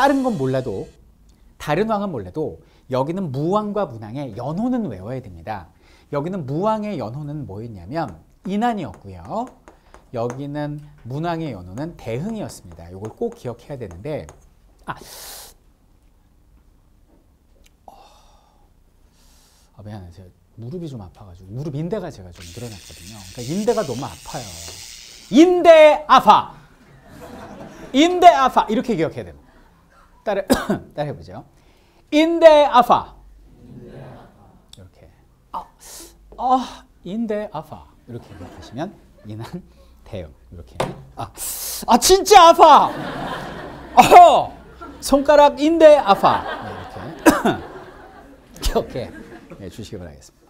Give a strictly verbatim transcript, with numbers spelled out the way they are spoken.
다른 건 몰라도, 다른 왕은 몰라도 여기는 무왕과 문왕의 연호는 외워야 됩니다. 여기는 무왕의 연호는 뭐였냐면 인안이었고요. 여기는 문왕의 연호는 대흥이었습니다. 이걸 꼭 기억해야 되는데, 아, 아 미안해요. 제가 무릎이 좀 아파가지고 무릎 인대가 제가 좀 늘어났거든요. 그러니까 인대가 너무 아파요. 인대 아파, 인대 아파 이렇게 기억해야 됩니다. 따라 따라 해보죠. 인대 아파. 이렇게 아, 아 인대 아파 이렇게 기억하시면 인한 대응 이렇게 아, 아 진짜 아파. 어, 손가락 인대 아파. 네, 이렇게 기억해 네, 주시기 바라겠습니다.